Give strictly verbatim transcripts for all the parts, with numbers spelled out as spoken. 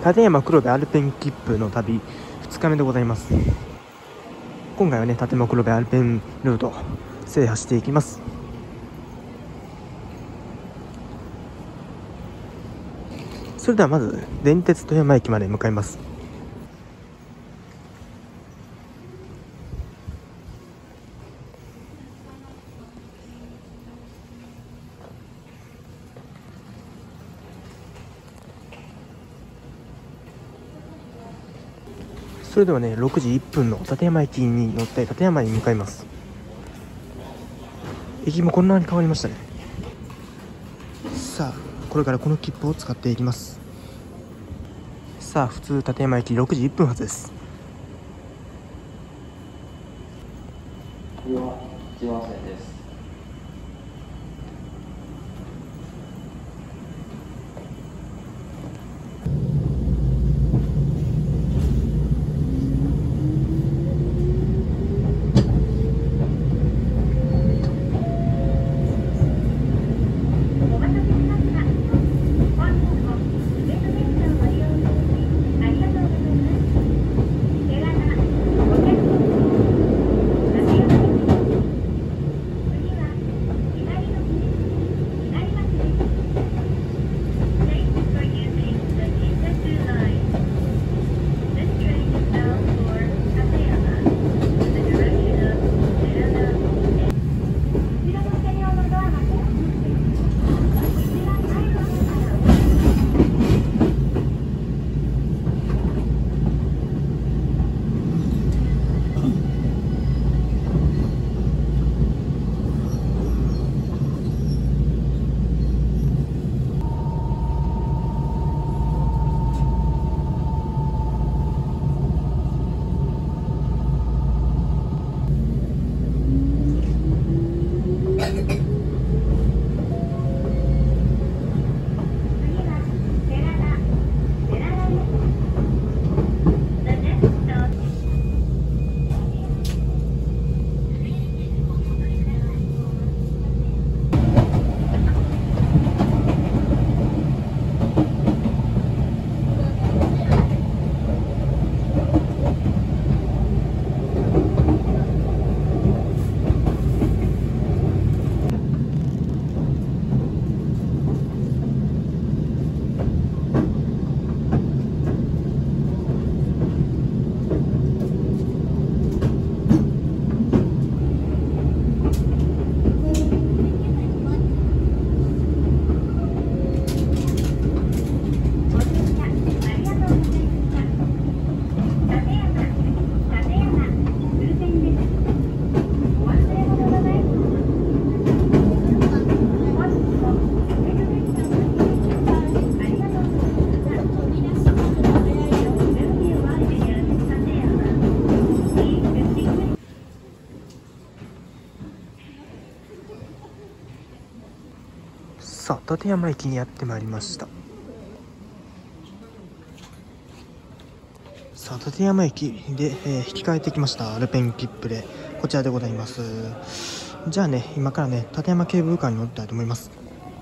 立山黒部アルペン切符の旅ふつかめでございます。今回はね、立山黒部アルペンルート制覇していきます。それではまず電鉄富山駅まで向かいます。それではね、ろくじいっぷんの立山駅に乗って立山に向かいます。駅もこんなに変わりましたね。さあ、これからこの切符を使っていきます。さあ、普通立山駅ろくじいっぷん発です。 これはいちばん線です。 さあ、立山駅にやってまいりました。さあ、立山駅で、えー、引き換えてきましたアルペン切符でこちらでございます。じゃあね、今からね、立山ケーブルカーに乗りたいと思います。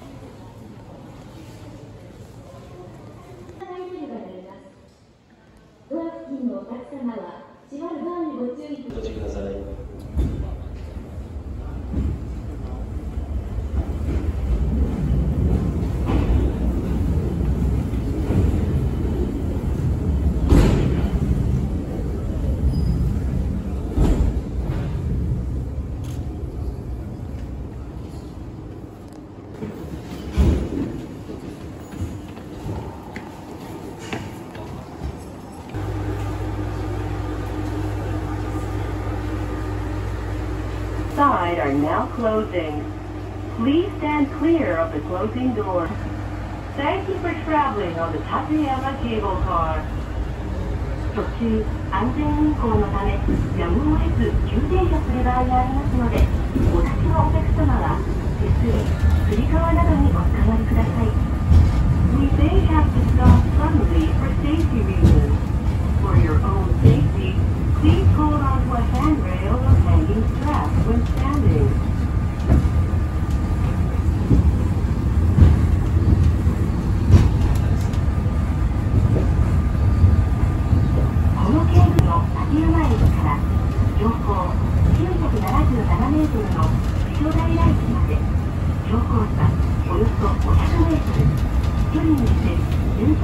Side are now closing. Please stand clear of the closing door. Thank you for traveling on the Tateyama Cable Car. 途中、安全運行のため、やむを得ず急停車する場合がありますので、お立ちのお客様は手すり、つり革などにおつかまりください。We may have to stop suddenly for safety reasons. For your own safety, please hold on to a handrail or hanging strap when standing. さ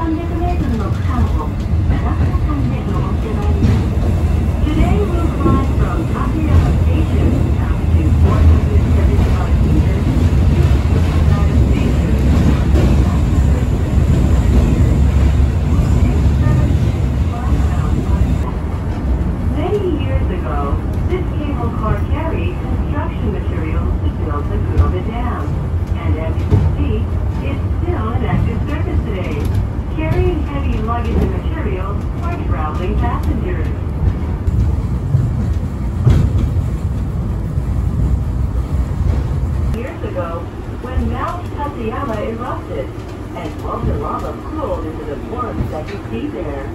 さんびゃくメートルの区間をななふたかんで登ってまいります。Today we'll fly from Takayama Station up to four hundred seventy-five meters to Takayama Station. Many years ago, this cable car carried construction materials to build the Kurobe Dam, and as you can see, it's still in active service today, carrying heavy luggage and materials for traveling passengers. Years ago, when Mount Tateyama erupted, and molten lava cooled into the forms that you see there.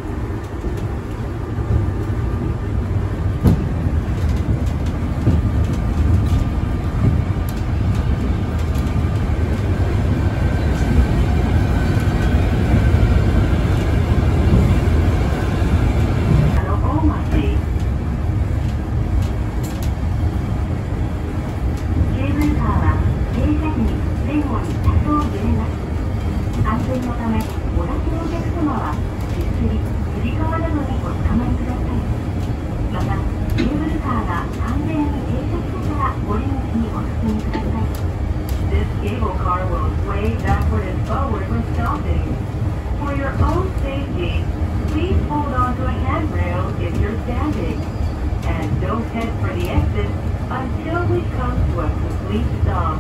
This cable car will sway backward and forward when stopping. For your own safety, please hold on to a handrail if you're standing. And don't head for the exit until we come to a complete stop.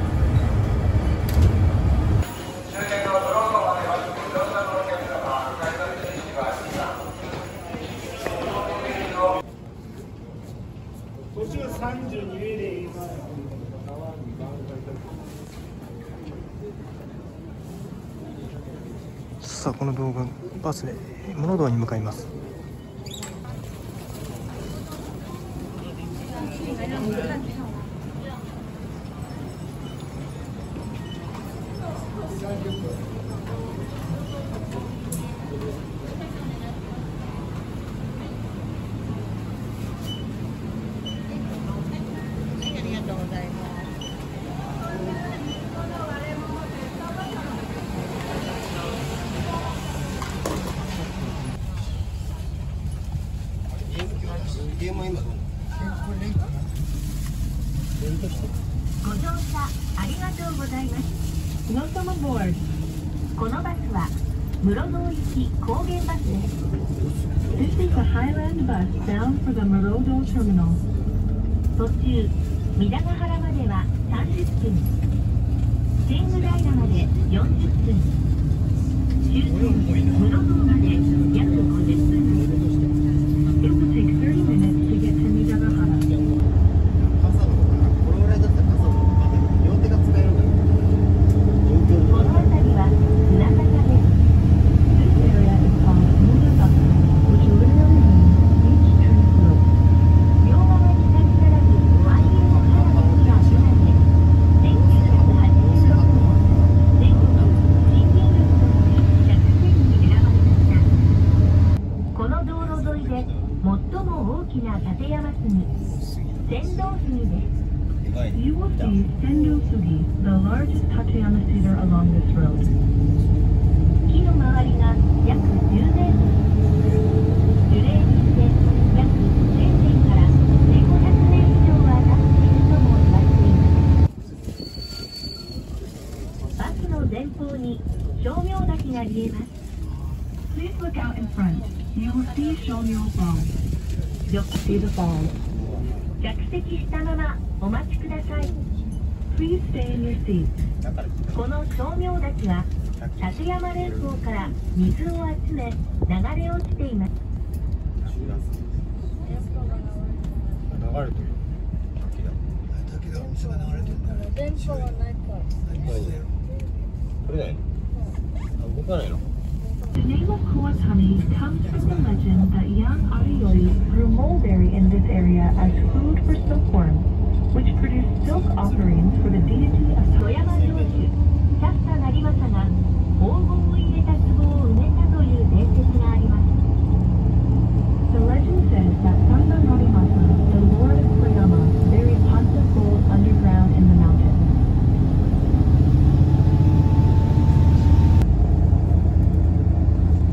途中さんじゅうに名で今さあこの動画バスで物堂に向かいます。 ご乗車ありがとうございます。Welcome aboard. このバスは室堂行き高原バスです。This is a Highland bus bound for the Murodo Terminal. 途中、三田ヶ原まではさんじゅっぷん、天狗平までよんじゅっぷん、終点室堂まで約ごじゅっぷんです。It will take thirty minutes to get to 三田ヶ原。You will see Sendo Sugi, the largest Tateyama cedar along this road. 木の周りが約じゅうメートル、樹齢にして約せんねんからせんごひゃくねん以上は経っているとも言われています。バスの前方に称名滝が見えます。Please look out in front. You will see Shomyo Falls. You'll see the falls. 着席したままお待ちください。Please stay in your seat. この称名滝は立山連峰から水を集め流れ落ちています。 流れてる。滝だ。滝だ。水が流れてるんだよ。電波はないから。これだよ。動かないの。 The name of Kuwatani comes from the legend that young Ariyoi grew mulberry in this area as food for silkworms, which produced silk offerings for the deity of Toyama Joshi. キャスター成政が黄金を入れた壺を埋めたという伝説があります。The legend says that Sanda Narimasa, the lord of Toyama, buried pots of gold underground in the mountains. こ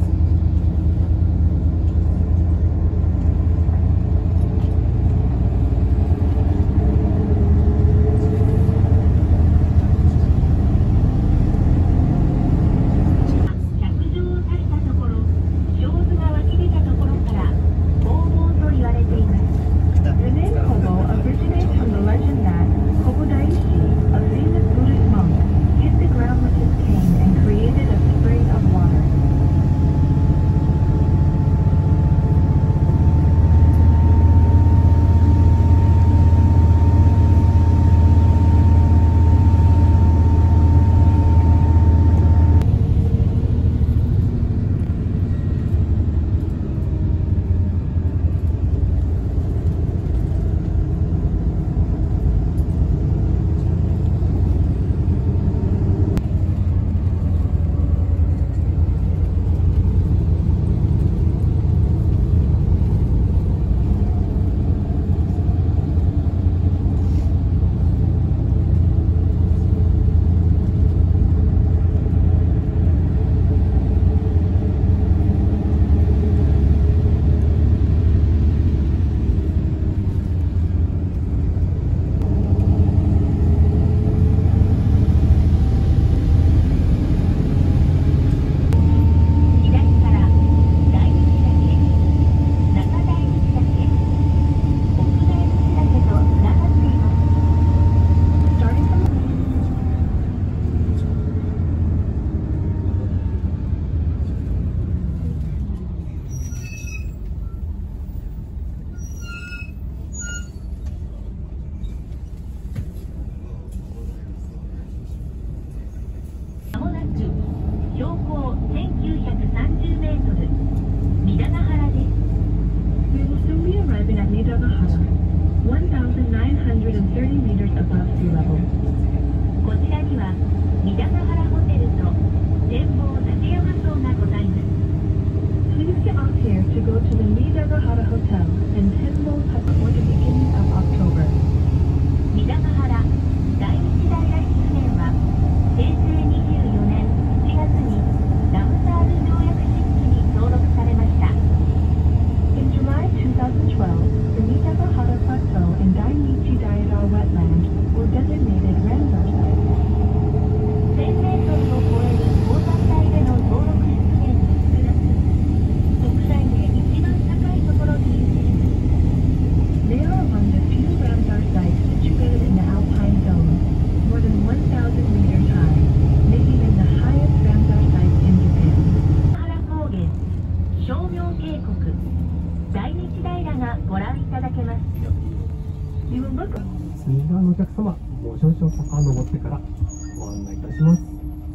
Please get off here to go to the Midagahara Hotel in Tenbo before the beginning of October. 三田ヶ原第一大来船は平成にじゅうよねんしちがつにラムサール条約施設に登録されました。In July twenty twelve, the Midagahara Plateau and Dainichi Daira wetland were designated Ramsar sites. せんメートルを超える高山帯での登録出現に少なく、国際で一番高いところに位置します。They are among the few Ramsar sites situated in the alpine zone, more than one thousand meters high, making them the highest Ramsar site in Japan. 原高原、称名渓谷、大日平がご覧いただけます。You will look 右側のお客様、もう少々坂を登ってからご案内いたします。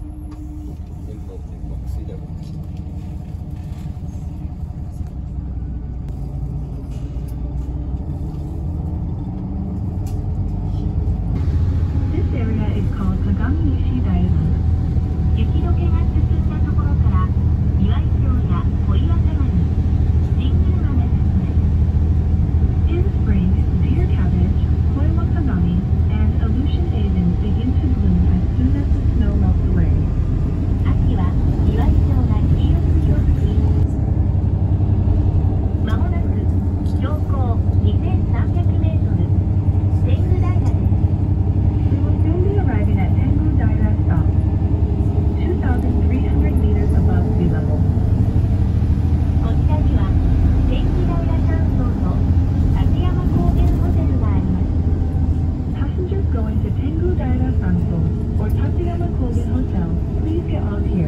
This area is called Kagami-Ishi Daira. 雪解けが進んだところから岩井町や小岩川に神宮が目指します。In spring, deer cabbage, koi wakagami, and Aleutian avens begin to bloom as soon as the snow melts away. 秋は岩井町が黄色く色づき、まもなく標高にせんさんびゃくメートル、天狗平です。We will soon be arriving at Tengu Daira Stop, two thousand three hundred meters above sea level. こちらには天狗平山荘と立山高原ホテルがあります。Passengers going to Tengu Daira Sanso or Tateyama Kogen Hotel, please get off here.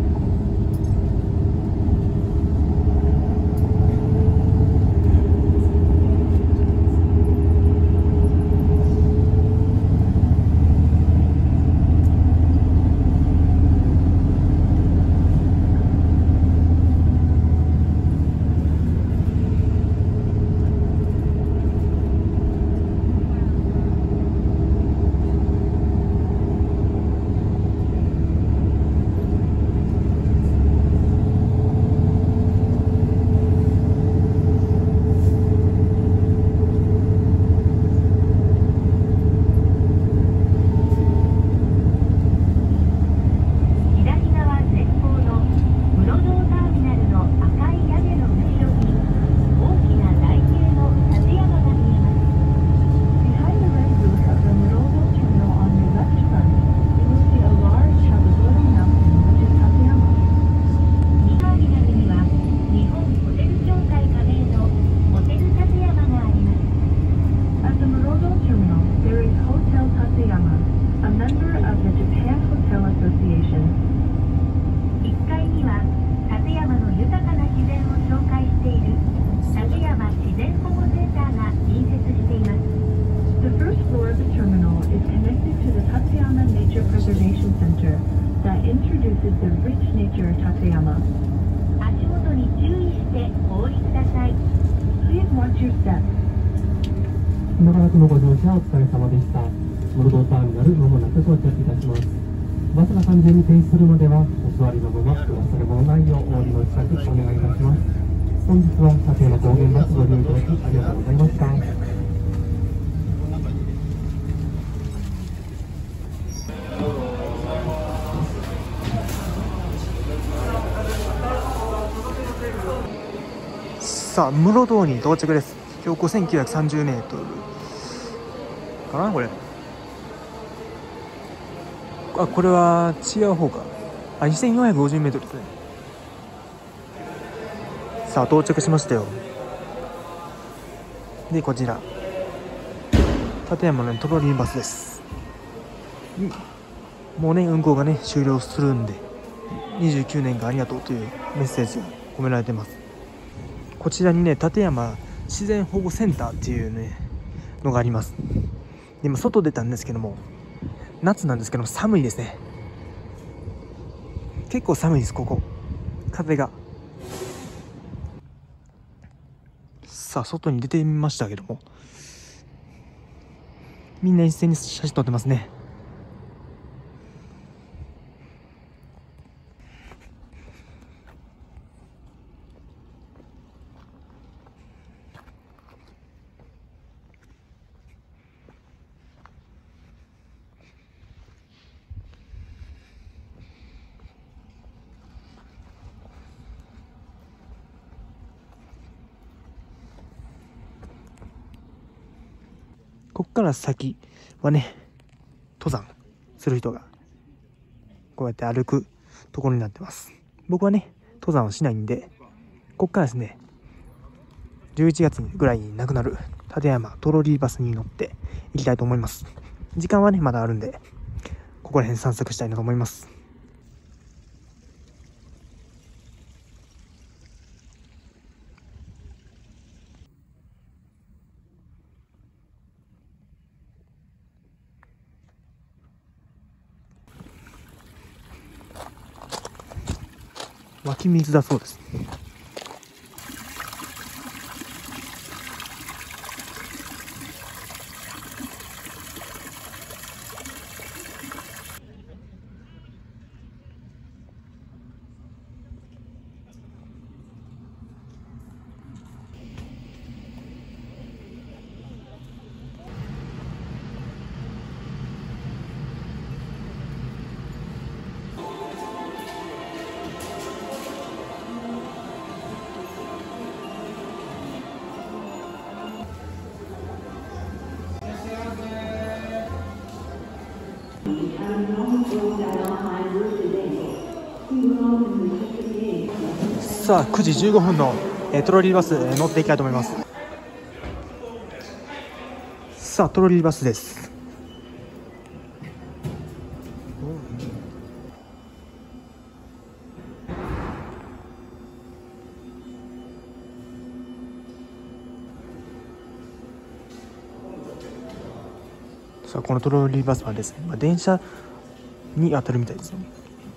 左側前方の室堂ターミナルの赤い屋根の後ろに大きな台形の立山が見えます。Behind the red roof of the Murodo terminal on your left front, you will see a large Chabaguri mountain, which is Tateyama. にターミナルには日本ホテル協会加盟のホテル立山があります。At the Murodo terminal, there is Hotel Tateyama, a member of the Japan Hotel Association. いっかいには立山の豊かな自然を紹介している立山自然保護センターが隣接しています。The first floor of the terminal is connected to the Tateyama Nature Preservation Center that introduces the rich nature of Tateyama. 足元に注意してお降りください。Please watch your steps. 長らくのご乗車お疲れ様でした。室堂ターミナルまもなく到着いたします。バスが完全に停止するまではお座りのまま忘れ物ないようお降りの支度お願いいたします。本日は立山高原バスご利用いただきありがとうございました。 さあ室堂に到着です。標高せんきゅうひゃくさんじゅうメートルかなこれ。あ、これは違う方か。あ、にせんよんひゃくごじゅうメートルですね。さあ到着しましたよ。でこちら立山のトロリーバスです。もうね運行がね終了するんでにじゅうきゅうねんかんありがとうというメッセージが込められてます。こちらにね立山自然保護センターっていうねのがあります。で今外出たんですけども夏なんですけども寒いですね。結構寒いです。ここ風が。さあ外に出てみましたけどもみんな一斉に写真撮ってますね。 から先はね、登山する人がこうやって歩くところになってます。僕はね、登山をしないんで、こっからですね、じゅういちがつぐらいになくなる立山トロリーバスに乗って行きたいと思います。時間はね、まだあるんで、ここら辺散策したいなと思います。湧き水だそうです。さあくじじゅうごふんの、えー、トロリーバス、えー、乗っていきたいと思います。さあトロリーバスです。さあこのトロリーバスはですね、まあ、電車に当たるみたいですね。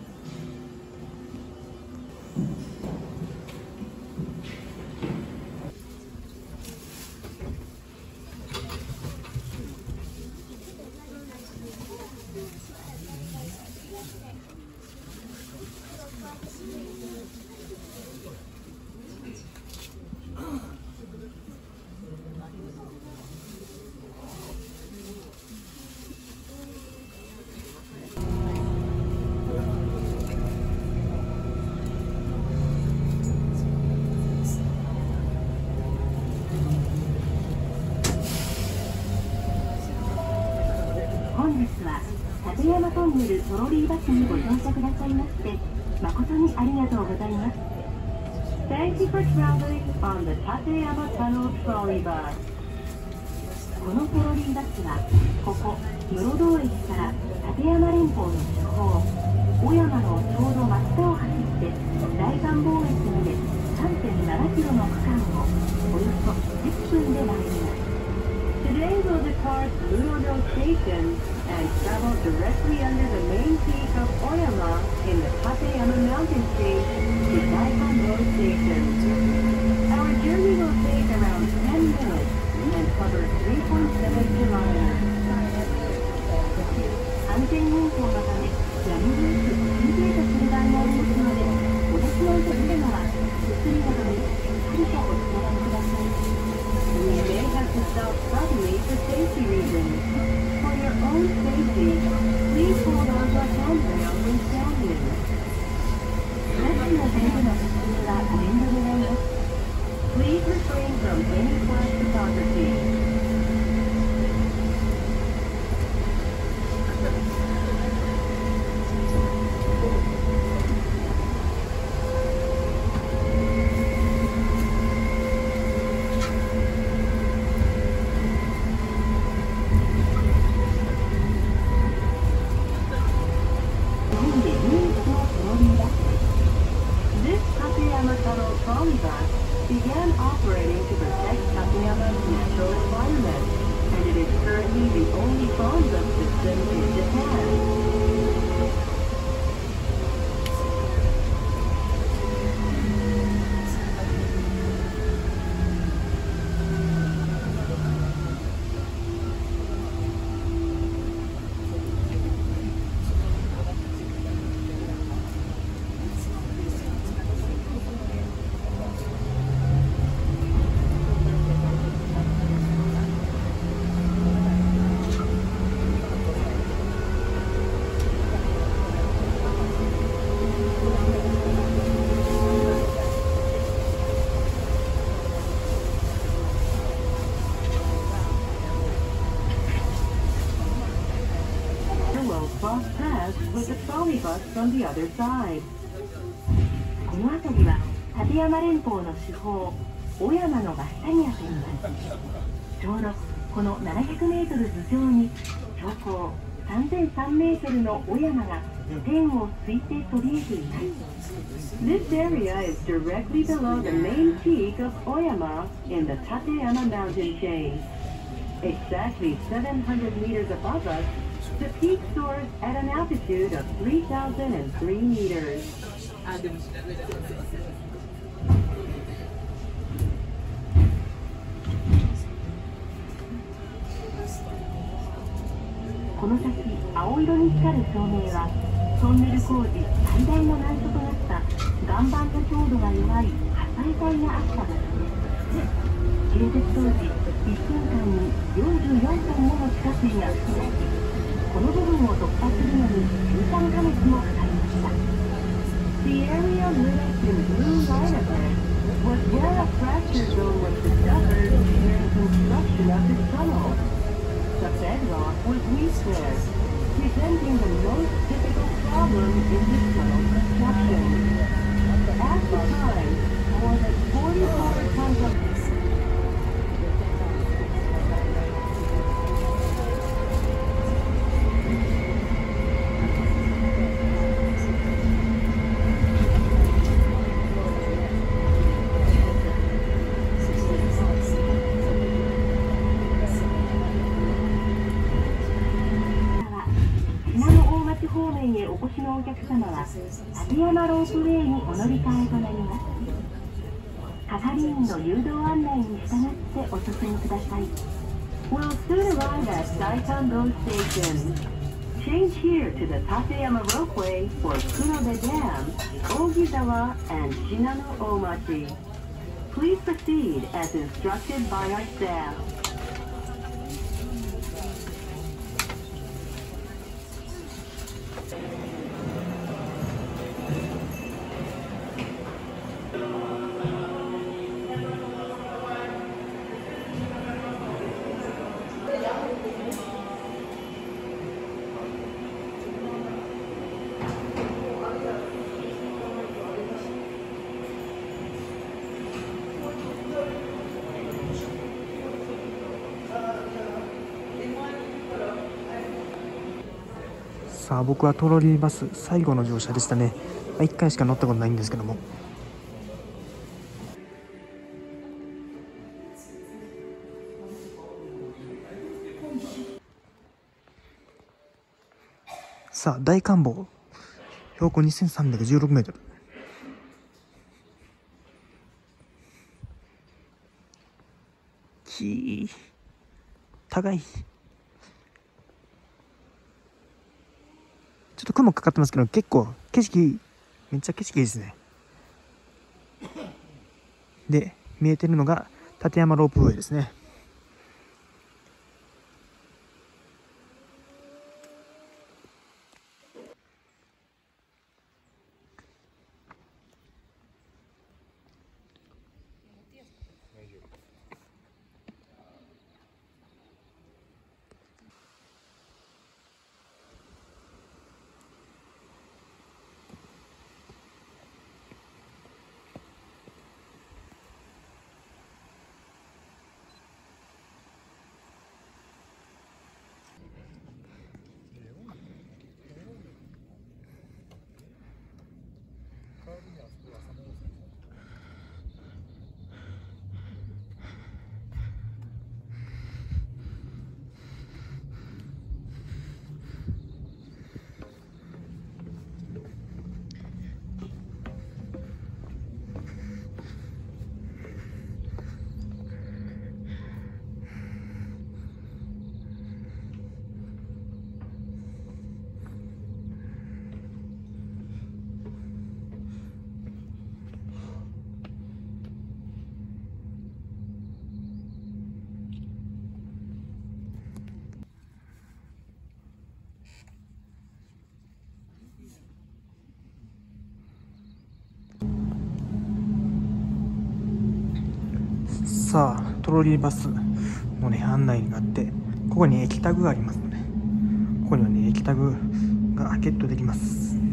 本日は立山トンネルトロリーバスにご乗車くださいまして誠にありがとうございます。 Thank you for traveling on the 立山 Tunnel Trolley Bus。 このトロリーバスはここ室堂駅から立山連峰の主峰小山のちょうど真下を走って大観望駅まで さんてんななキロの区間をおよそじゅっぷんで参ります。Today we'll depart Murodo Station and travel directly under the main peak of Oyama in the Tateyama Mountain Chain to Daikanbo Station. Our journey will take around ten minutes and cover three point seven kilometers. 安全運行のため、やむなく休憩とする場合もありますので、お立ち寄りするのは進みなどにしっかりとお伝えください。We may have to stop suddenly for safety reasons. For your own safety, please hold on to a handrail when standing. なしのベルの普通はご遠慮願います。Please refrain from any flash photography. は trolley bus from the other side. この辺りは立山連峰の主峰雄山の真下にあたります。ちょうどこのななひゃくメートル頭上に標高さんぜんさんメートルの雄山が天をついてそびえています。This area is directly below the main peak of Oyama in the Tateyama mountain chain. Exactly seven hundred meters above us, the peak soars at an altitude of three thousand three meters. この先、青色に光る照明はトンネル工事最大の難所となった岩盤の強度が弱い破砕帯があった場所です。建設当時、いっぷんかんによんじゅうよんトンもの地下水が噴き出し、この部分を突破するのにじゅうさんかげつもかかりました。The area lit up in blue Rhinoberg was where a fracture zone was discovered during construction of this tunnel. The bedrock was weak there, presenting the most difficult problem in this tunnel construction. At the time, more than forty-four tons of方面へお越しのお客様は立山ロープウェイにお乗り換えとなります。係員の誘導案内に従ってお進みください。We'll soon arrive at Saikan Road Station. Change here to the Tateyama Ropeway for Kurobe Dam, Ogizawa, and Shinano Omachi. Please proceed as instructed by our staff. さあ、僕はトロリーバス最後の乗車でしたね。いっかいしか乗ったことないんですけども、さあ、大観峰標高にせんさんびゃくじゅうろくメートル、きー高い。ちょっと雲かかってますけど、結構景色めっちゃ景色いいですね。で、見えてるのが立山ロープウェイですね。さあ、トロリーバスのね案内があって、ここに駅タグがありますので、ここにはね駅タグがゲットできます。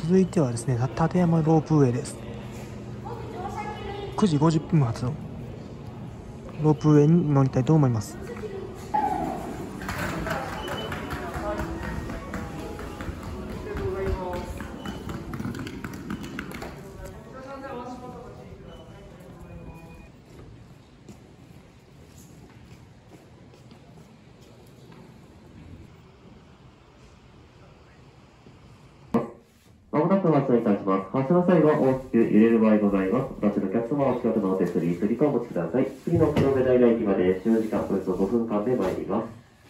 続いてはですね、た立山ロープウェイです。くじごじゅっぷん発のロープウェイに乗りたいと思います。 まもなく発車いたします。発車の際は大きく揺れる場合ございます。お立ちのお客様はお近くのお手すり、スリカをお持ちください。次の黒部平駅まで使用時間およそごふんかんで参ります。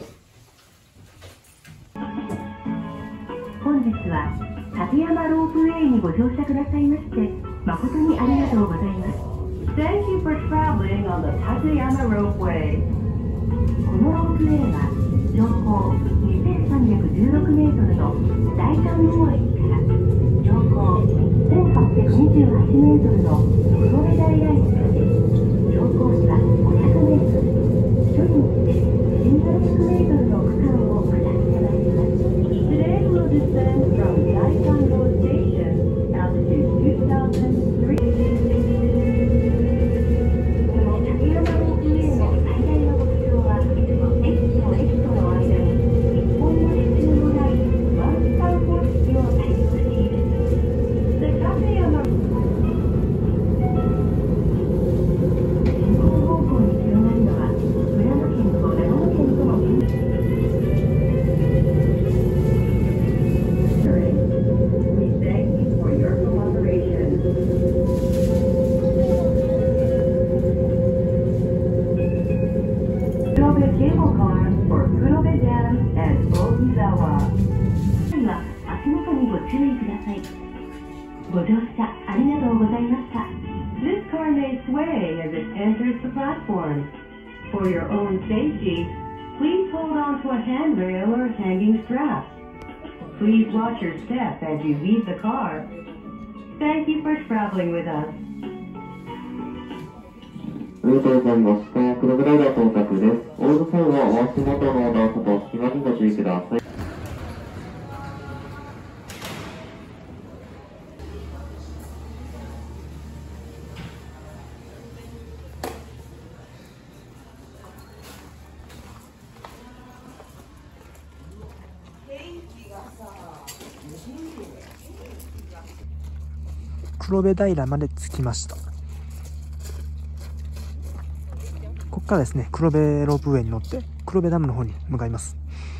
本日は立山ロープウェイにご乗車くださいまして誠にありがとうございます。 Thank you for traveling on the Tateyama Ropeway。 このロープウェイは標高にせんさんびゃくじゅうろくメートルの大観音駅から標高せんはっぴゃくにじゅうはちメートルの黒部平駅まで標高差ごひゃくメートル、距離にしてせんななひゃくメートルの区間を下ってまいります。 Today we'll descend from Daikango Station altitude two thousand three。 この立山ロープウェイの最大の特徴は駅と駅との間に一本の支柱のないワンスパン方式を採用している。The Tateyama進行方向に広がるのは富山県と長野県との県境。We thank you for your cooperation. Kurobe Cable Car for Kurobe Dam and Ogizawa。今、足元にご注意ください。ご乗車ありがとうございました。This car may sway as it enters the platform. For your own safety, please hold on to a handrail or hanging strap. Please watch your step as you leave the car. Thank you for traveling with us. ありがとうございました。黒部平到着です。降りる際はお足元の段差と隙間にご注意ください。 黒部平まで着きました。ここからですね、黒部ロープウェイに乗って黒部ダムの方に向かいます。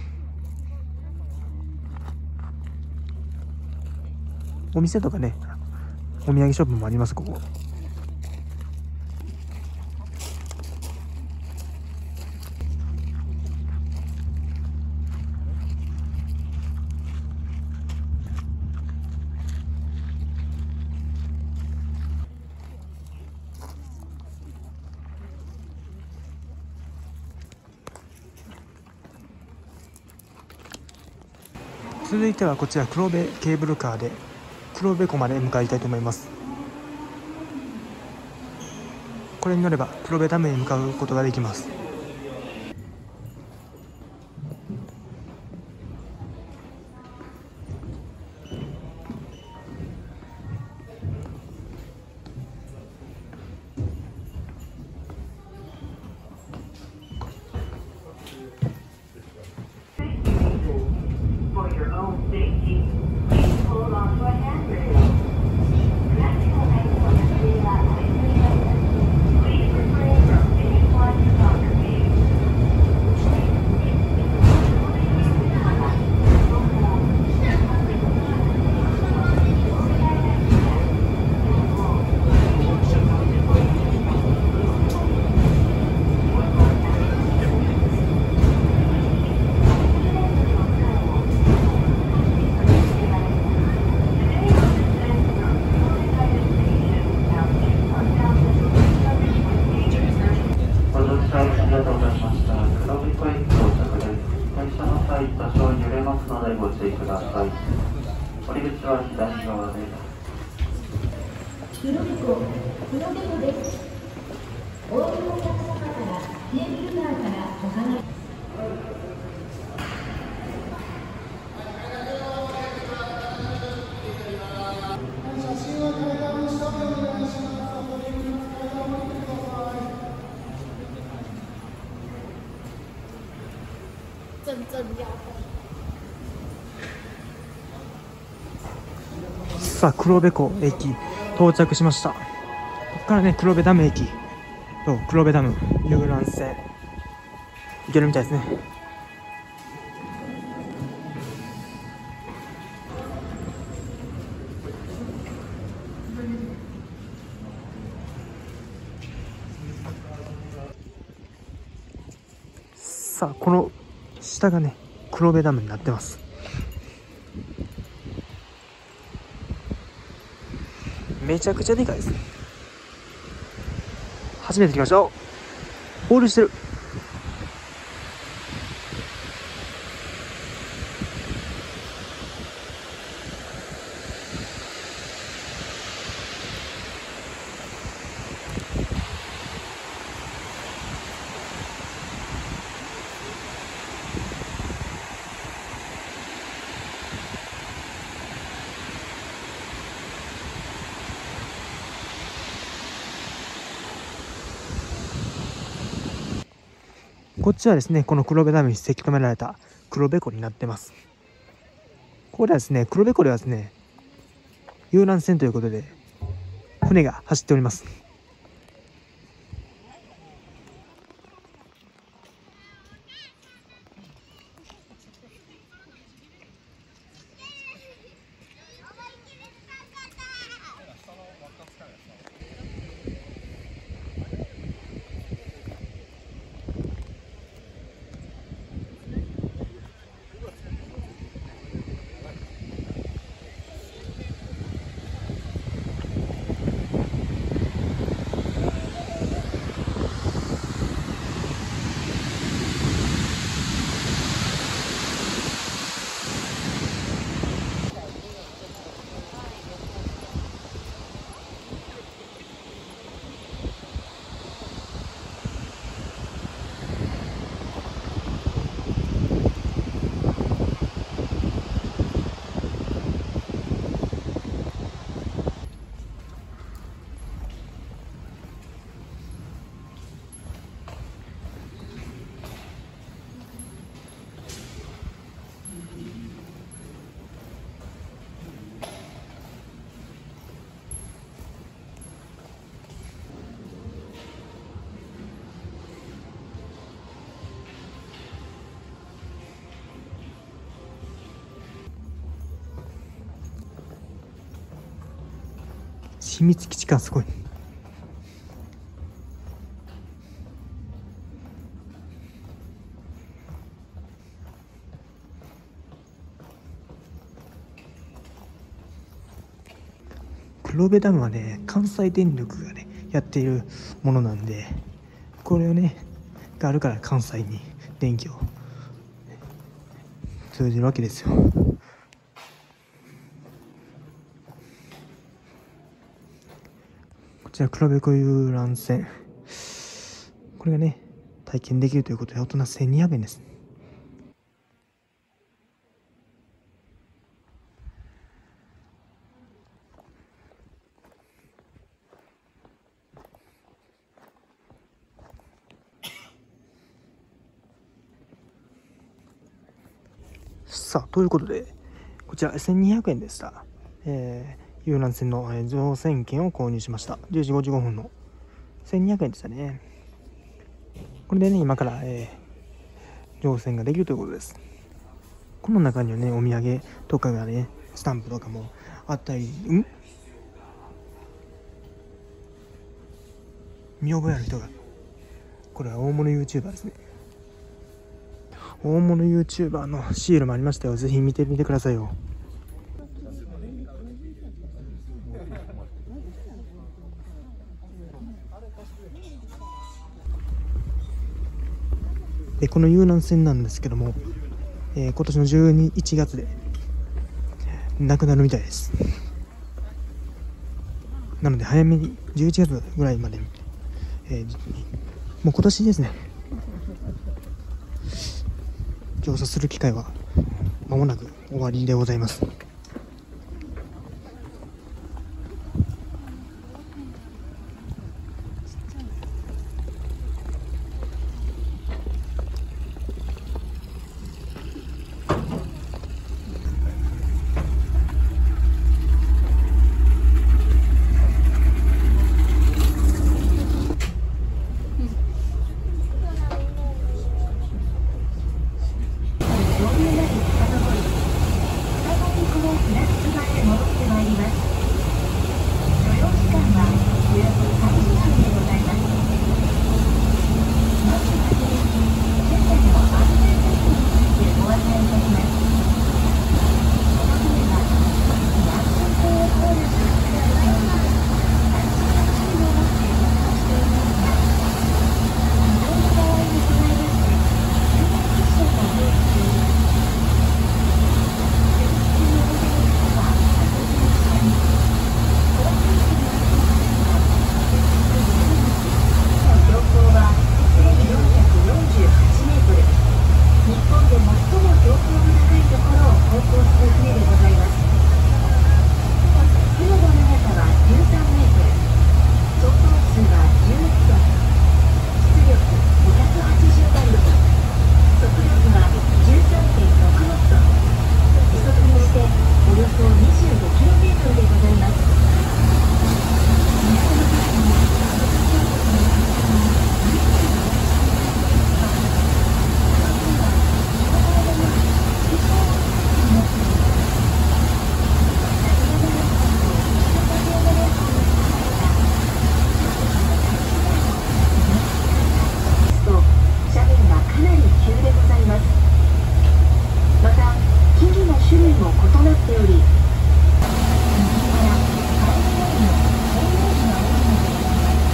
お店とかね、お土産ショップもあります。ここ続いてはこちら黒部ケーブルカーで黒部湖まで向かいたいと思います。これに乗れば黒部ダムへ向かうことができます。 さあ黒部湖駅到着しました。ここからね黒部ダム駅と黒部ダム遊覧船行けるみたいですね。さあこの下がね黒部ダムになってます。めちゃくちゃでかいですね。初めて来ました。お、ホールしてる。こっちはですね、この黒部ダムにせき止められた黒部湖になってます。ここではですね、黒部湖ではですね、遊覧船ということで、船が走っております。秘密基地感すごい。黒部ダムはね、関西電力がねやっているものなんで、これをねがあるから関西に電気を通じるわけですよ。こちら黒部湖遊覧船、これがね体験できるということで大人せんにひゃくえんです。さあということでこちらせんにひゃくえんでした、えー、遊覧船の乗船券を購入しました。じゅうじごじゅうごふんのせんにひゃくえんでしたね。これでね今から、えー、乗船ができるということです。この中にはねお土産とかがねスタンプとかもあったり、ん見覚えある人が、これは大物 YouTuber ですね。大物 YouTuber のシールもありましたよ。ぜひ見てみてくださいよ。でこの遊覧船なんですけども、えー、今年のじゅういちがつでなくなるみたいです。なので早めにじゅういちがつぐらいまでに、えー、もう今年ですね乗車する機会は間もなく終わりでございます。 ており、右から海岸よりの専用機が多いので、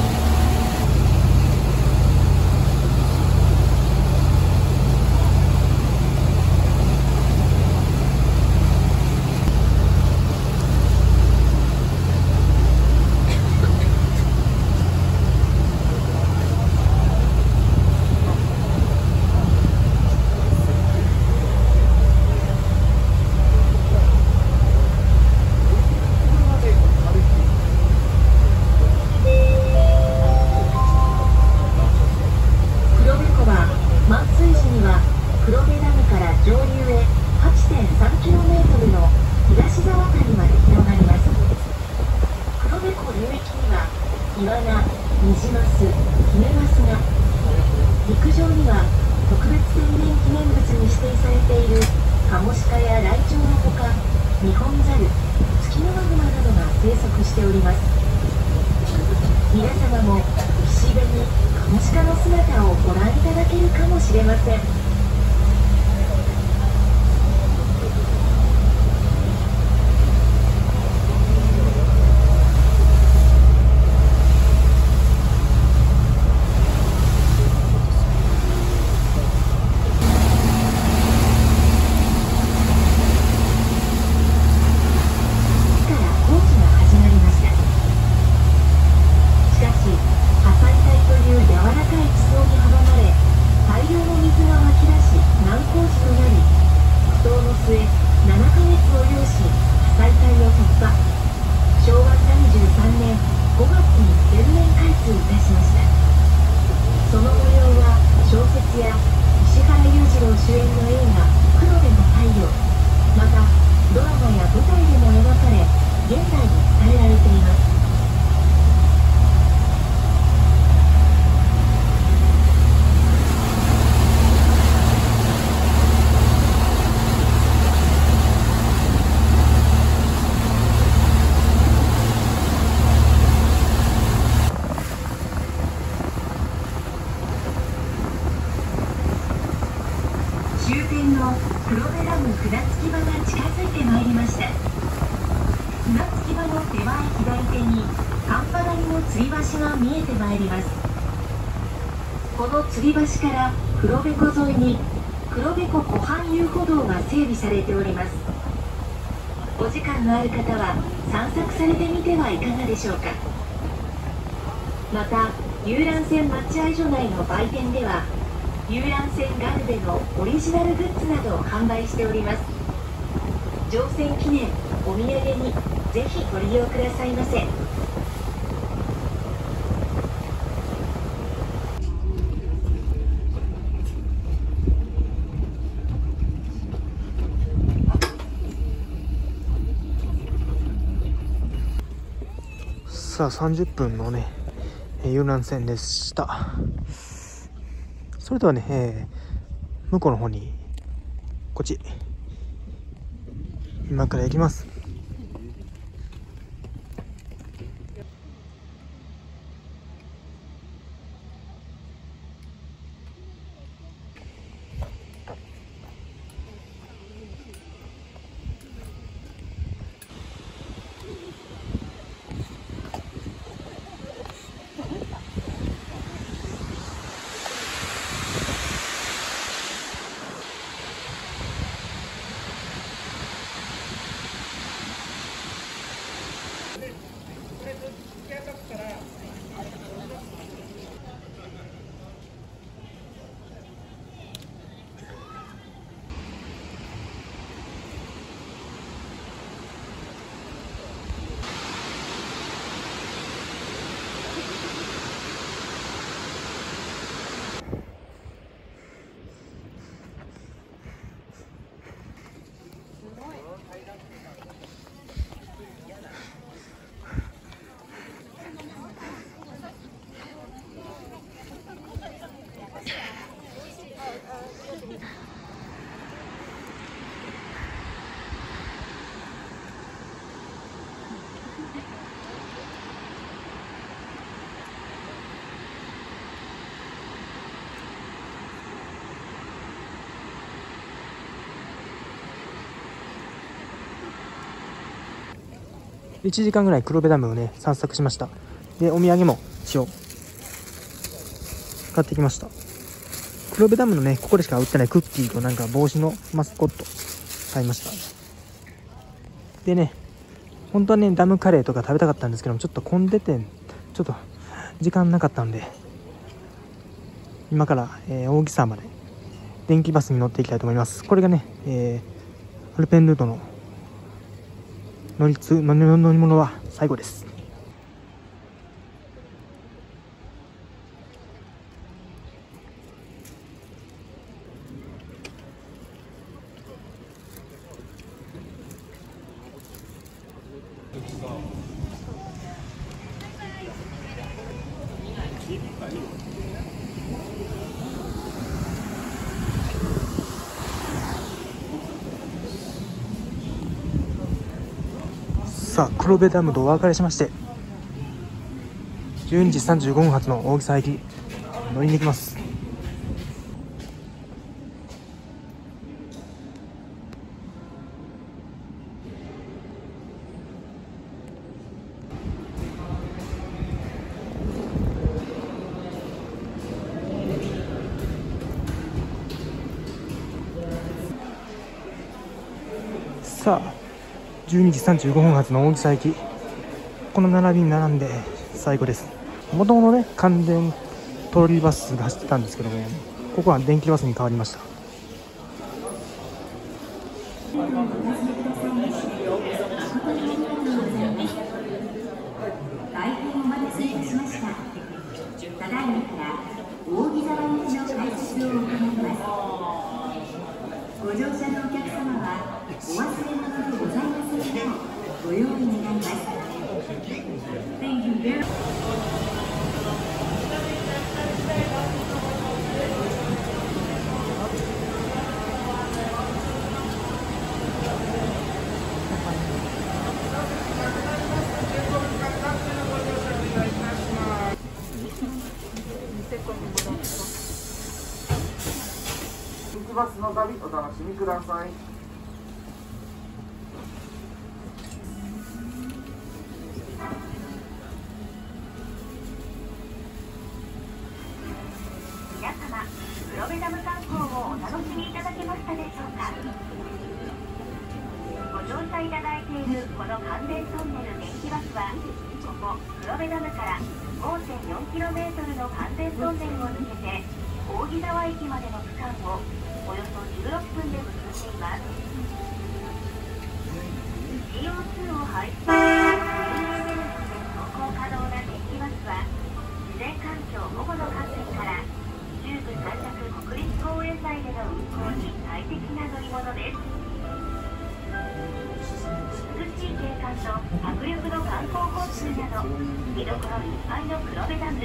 陸上には特別天然記念物に指定されているカモシカやライチョウのほか、ニホンザル、ツキノワグマなどが生息しております。皆様も岸辺にカモシカの姿をご覧いただけるかもしれません。終点の黒部ダム船着き場が近づいてまいりました。船着き場の手前左手にカンパ狩りの吊り橋が見えてまいります。この吊り橋から黒部湖沿いに黒部湖湖畔遊歩道が整備されております。お時間のある方は散策されてみてはいかがでしょうか。また遊覧船待合所内の売店では遊覧船ガルベのオリジナルグッズなどを販売しております。乗船記念お土産にぜひご利用くださいませ。 さあさんじゅっぷんのね遊覧船でした。それではね、えー、向こうの方にこっち今から行きます。 いちじかんぐらい黒部ダムをね散策しました。でお土産も一応買ってきました。黒部ダムのねここでしか売ってないクッキーとなんか帽子のマスコット買いました。でね本当はねダムカレーとか食べたかったんですけども、ちょっと混んでてちょっと時間なかったんで、今から、えー、大木沢まで電気バスに乗っていきたいと思います。これがね、えー、アルペンルートの乗りつ乗り乗り物は最後です。さあ黒部ダムとお別れしまして、じゅうにじさんじゅうごふん発の大木沢行き乗りに行きます。さあじゅうにじさんじゅうごふん発の大木沢行き、この並びに並んで最後です。もともとね関電トロリーバスが走ってたんですけども、ここは電気バスに変わりました。 大変お待たせいたしました。ただいまから大木沢行きの開設を行います。ご乗車のお客様はお忘れ物でございませんようご用意願います。Thank you very much. バスの旅お楽しみください。 皆様、黒部ダム観光をお楽しみいただけましたでしょうか。ご乗車いただいているこの関電トンネル電気バスは、ここ黒部ダムから ごてんよんキロメートル の関電トンネルを抜けて大木沢駅までの区間をおよそじゅうろっぷんで結んでいます。 シーオーツー を排出しない走行可能な電気バスは自然環境保護の観点から中部三尺国立公園内での運行に最適な乗り物です。美しい景観と迫力の観光交通など見どころいっぱいの黒部ダム。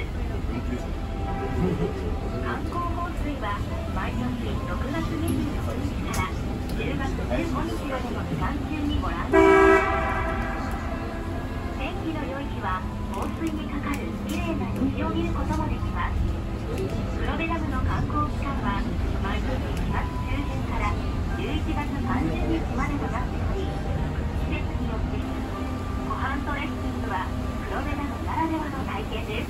観光放水は毎年ろくがつにじゅうろくにちからじゅうがつじゅうごにちまでの期間中にご覧ください。天気の良い日は放水にかかる綺麗な虹を見ることもできます。黒部ダムの観光期間は毎年しがつ中旬からじゅういちがつさんじゅうにちまでとなっており、季節によって湖畔トレッキングは黒部ダムならではの体験です。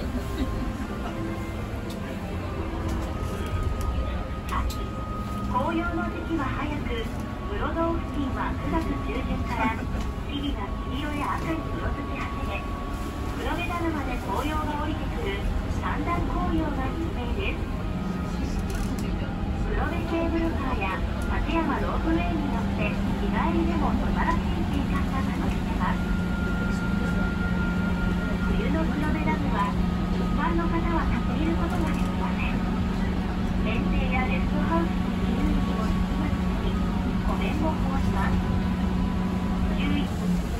紅葉の時期は早く、室堂付近はくがつ中旬から木々が黄色や赤に色づき始め、黒部ダムまで紅葉が降りてくる三段紅葉が有名です。黒部ケーブルカーや立山ロープウェイに乗って日帰りでも素晴らしい景観が楽しめます。冬の黒部ダムは一般の方は立ち入ることができません。免税やレストハウスに入りを引きますし、湖面も通します。注意。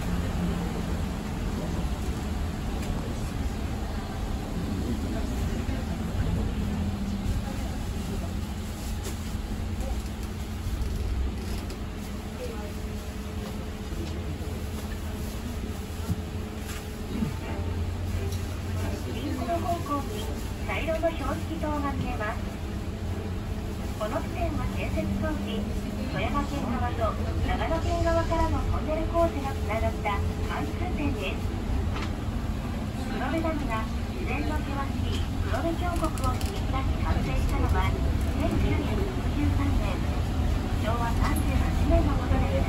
リンクの方向に茶色の標識灯が見えます。この地点は建設当時、富山県側と長野県側からのトンネル工事がつながった貫通点です。黒部ダムが自然の険しい黒部峡谷を切り開き完成したのはせんきゅうひゃくろくじゅうさんねん、しょうわさんじゅうはちねんのことでした。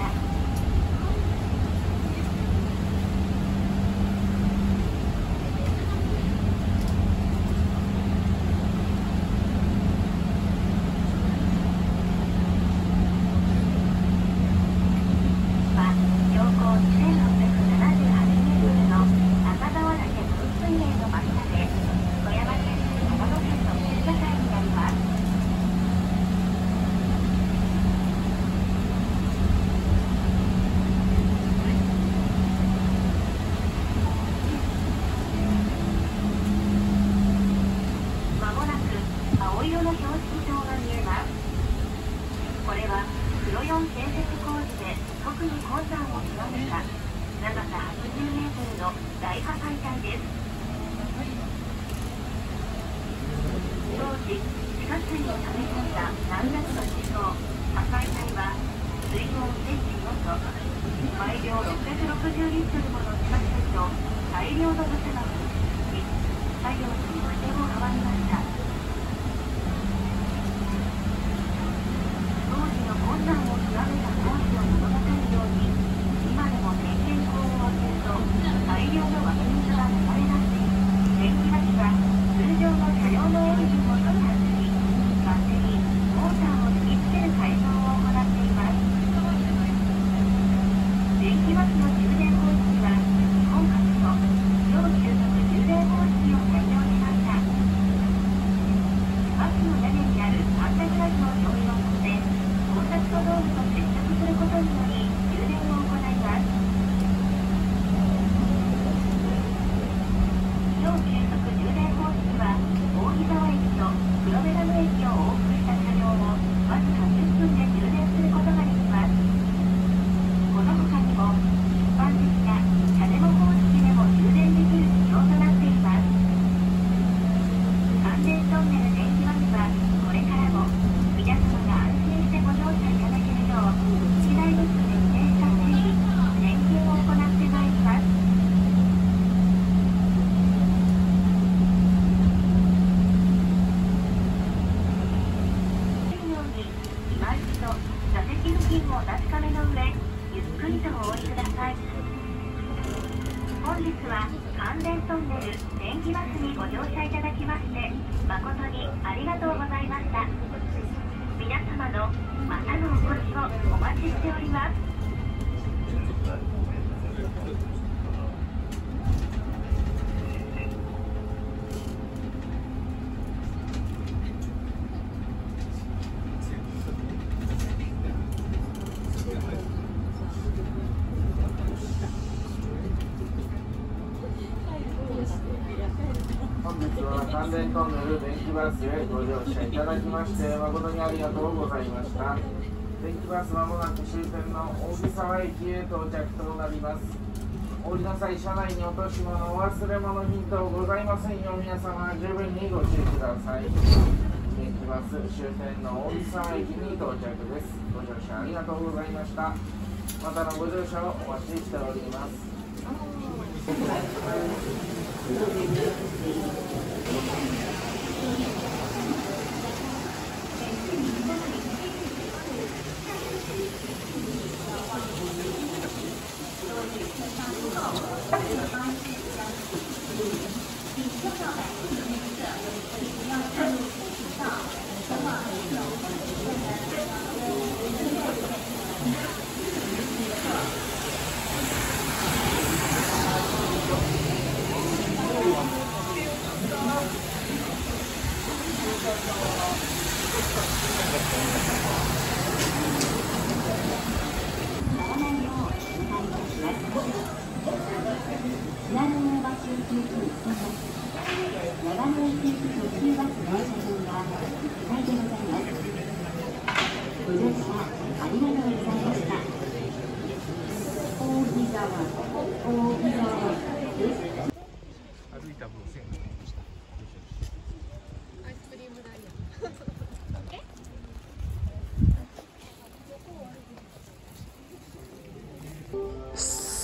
関連トンネル電気バスへご乗車いただきまして誠にありがとうございました。電気バスまもなく終点の大木沢駅へ到着となります。お降りの際、車内に落とし物、お忘れ物、ヒントございませんよう皆様十分にご注意ください。電気バス終点の大木沢駅に到着です。ご乗車ありがとうございました。またのご乗車をお待ちしております。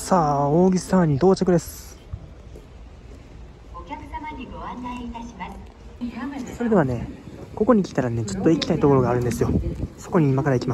さあ大木沢に到着です。 お客様にご案内いたします。 それではね、ここに来たらね、ちょっと行きたいところがあるんですよ。そこに今から行きます。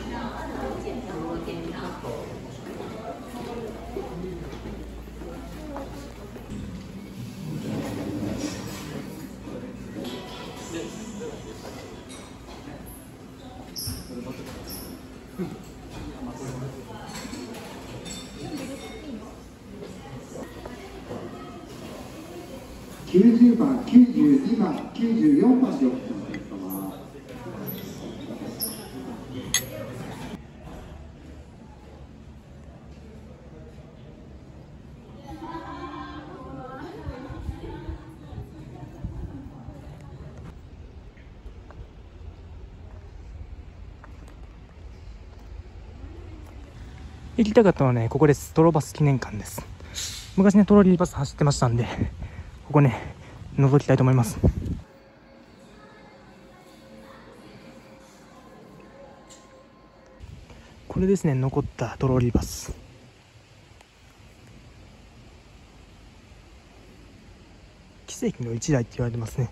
きゅうじゅうばん、きゅうじゅうにばん、きゅうじゅうよんばんでお聞きのお客様。 行きたかったのはね、ここです。トロバス記念館です。昔ね、トロリーバス走ってましたんで、ここね、覗きたいと思います。これですね、残ったトロリーバス。奇跡の一台って言われてますね。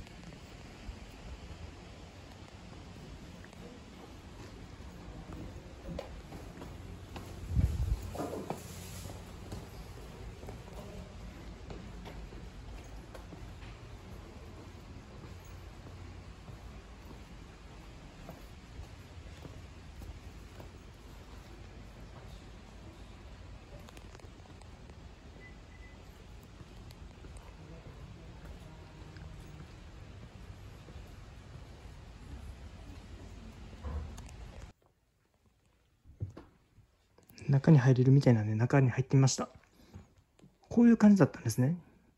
中に入れるみたいなんで中に入ってみました。こういう感じだったんですね。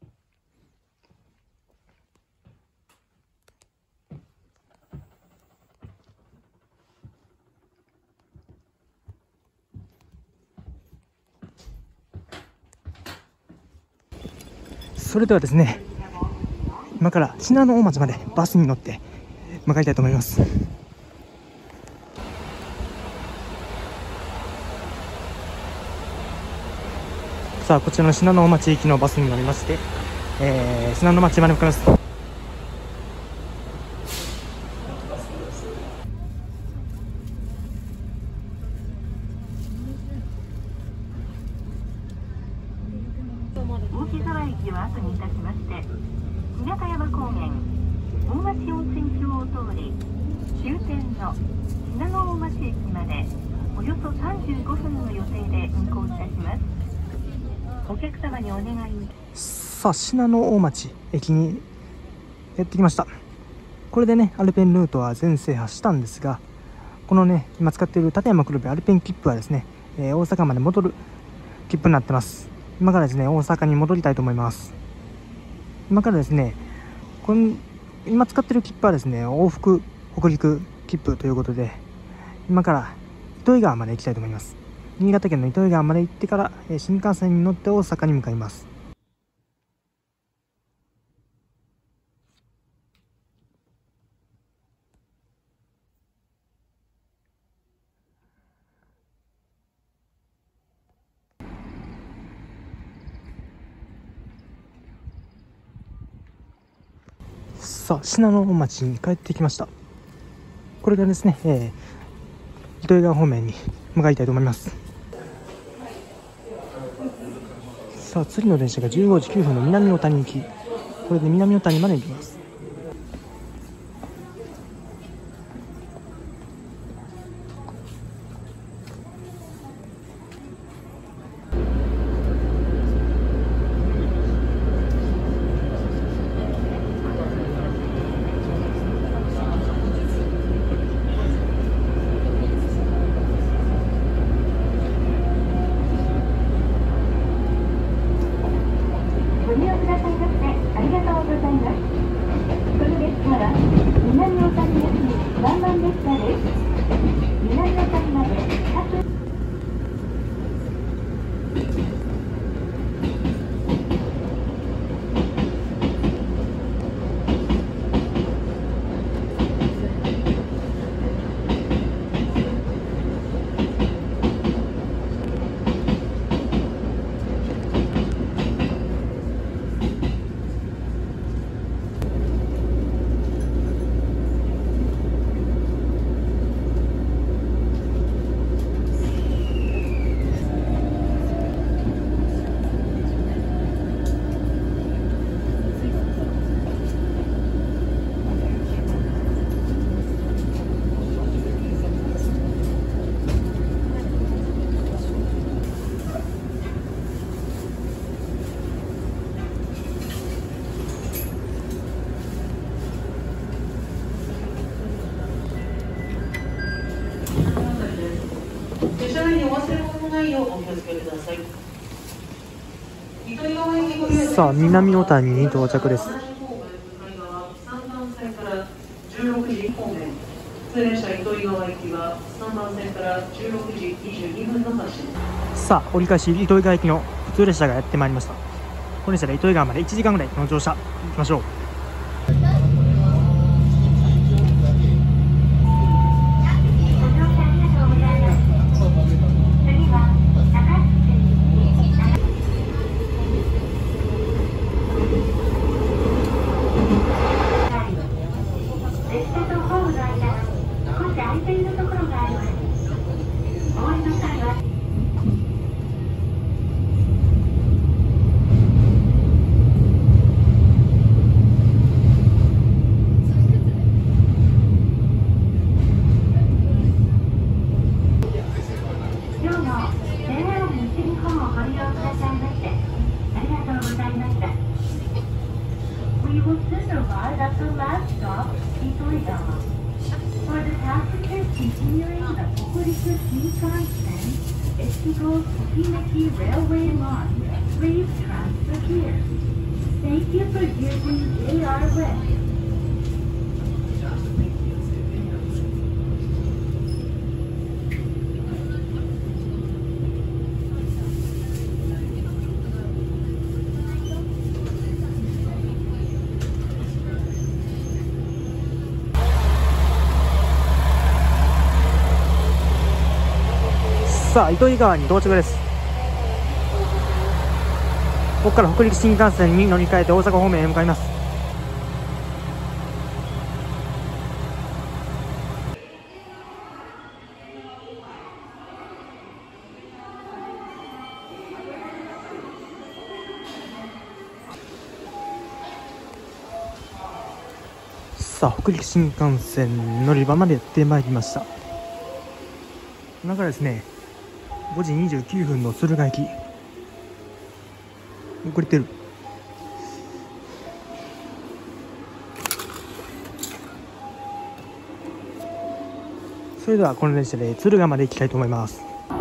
それではですね、今から信濃大町までバスに乗って向かいたいと思います。さあ、こちらの信濃大町行きのバスに乗りまして、えー、信濃町まで向かいます。 大木沢駅を後にいたしまして、日高山高原大町温泉郷を通り、終点の信濃大町駅までおよそさんじゅうごふんの予定で運行いたします。お客様にお願い。 さあ、信濃大町駅にやってきました。これでね、アルペンルートは全制覇したんですが、このね、今使っている立山黒部アルペン切符はですね、えー、大阪まで戻る切符になってます。今からですね、大阪に戻りたいと思います。今からですね、この今使っている切符はですね、往復北陸切符ということで、今から糸魚川まで行きたいと思います。新潟県の糸魚川まで行ってから新幹線に乗って大阪に向かいます。さあ、信濃大町に帰ってきました。これからですね、えー、糸魚川方面に向かいたいと思います。さあ、次の電車がじゅうごじきゅうふんの南の谷行き。これで南の谷まで行きます。 ご利用くださいましてありがとうございます。 ないようお気をつけください。糸魚川駅ご利用のさあ南小谷に到着です。 さんばん線からじゅうろくじ方面、普通列車糸魚川行きはさんばん線からじゅうろくじにじゅうにふんの発車。 さあ折り返し糸魚川行きの普通列車がやってまいりました。この列車で糸魚川までいちじかんぐらいの乗車行きましょう。 We will soon arrive at the last stop, Itoigawa. For the passengers continuing the Hokuriku Shinkansen, Echigo Tokimeki Railway Line, please transfer here. Thank you for using J R West. さあ糸魚川に到着です。ここから北陸新幹線に乗り換えて大阪方面へ向かいます。さあ北陸新幹線乗り場までやってまいりました。今からですねごじにじゅうきゅうふんの敦賀駅遅れてる。それではこの列車で敦賀まで行きたいと思います。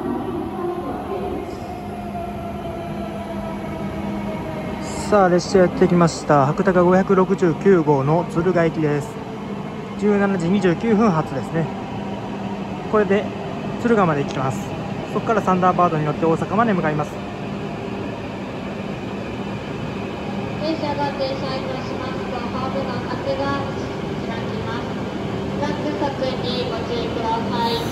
さあ列車やってきました。白鷹ごひゃくろくじゅうきゅうごうの敦賀駅です。じゅうしちじにじゅうきゅうふん発ですね。これで敦賀まで行きます。そこからサンダーバードに乗って大阪まで向かいます。 電車が停車いたしますとハーブの風が開きます。落札にご注意ください。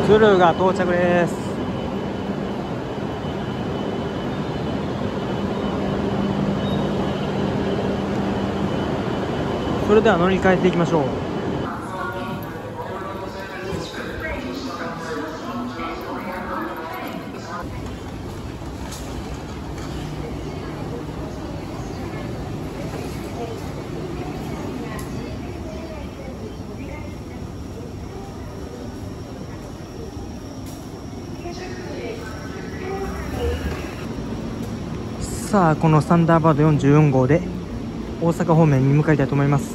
鶴が到着です。それでは乗り換えていきましょう。さあ、このサンダーバードよんじゅうよん号で大阪方面に向かいたいと思います。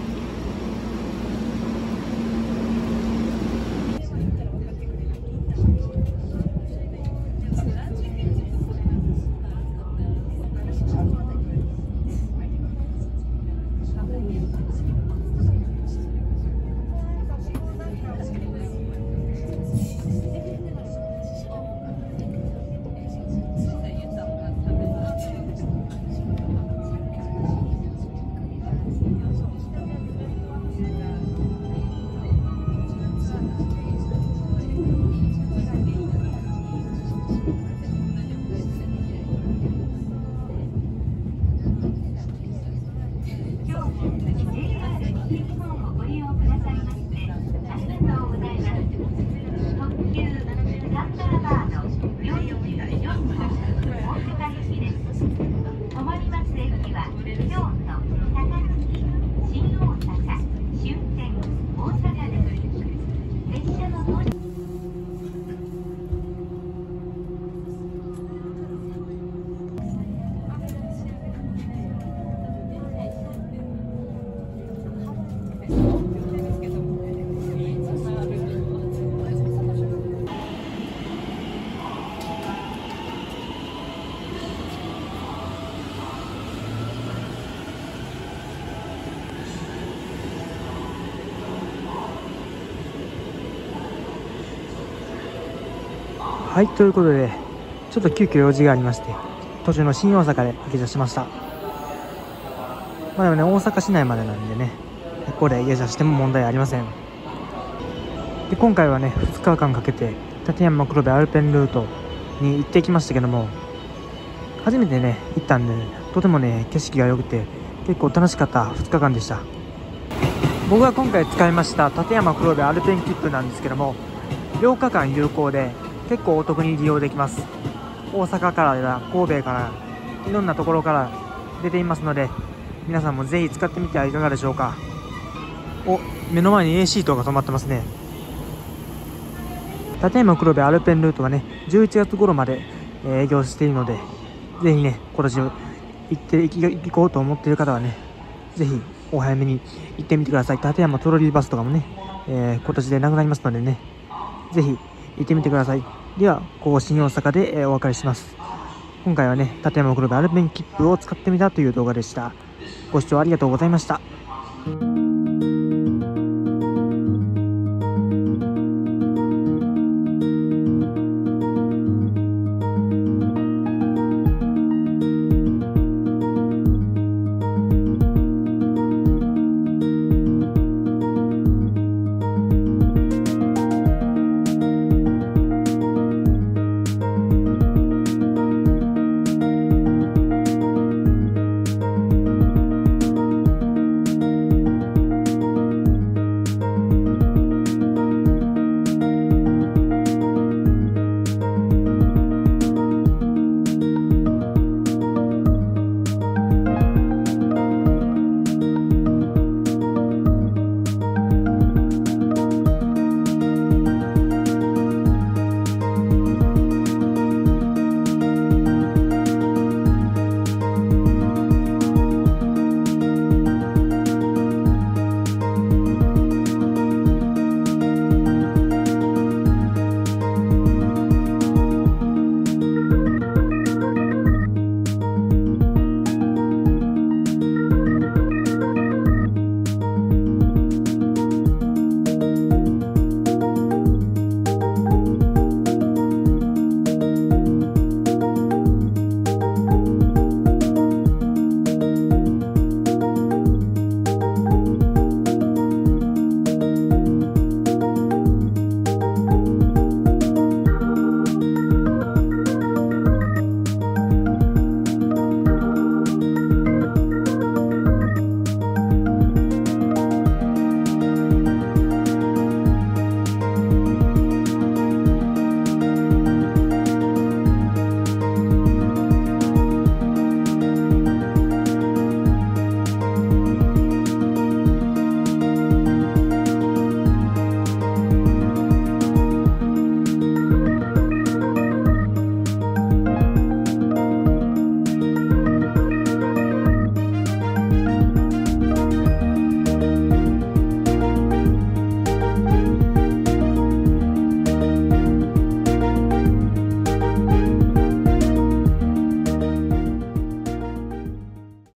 はい、ということでちょっと急遽用事がありまして途中の新大阪で下車しました。まあでもね、大阪市内までなんでね、ここで下車しても問題ありません。で今回はねふつかかんかけて立山黒部アルペンルートに行ってきましたけども、初めてね行ったんで、とてもね景色が良くて結構楽しかったふつかかんでした。僕が今回使いました立山黒部アルペン切符なんですけども、ようかかん有効で結構お得に利用できます。大阪からや神戸からいろんなところから出ていますので、皆さんもぜひ使ってみてはいかがでしょうか。お、目の前に A シートが止まってますね。立山黒部アルペンルートはねじゅういちがつ頃まで営業しているので、ぜひね今年行って行こうと思っている方はね、ぜひお早めに行ってみてください。立山トロリーバスとかもね、えー、今年でなくなりますのでね、ぜひ行ってみてください。では、ここ新大阪で、えー、お別れします。今回はね、立山黒部アルペン切符を使ってみたという動画でした。ご視聴ありがとうございました。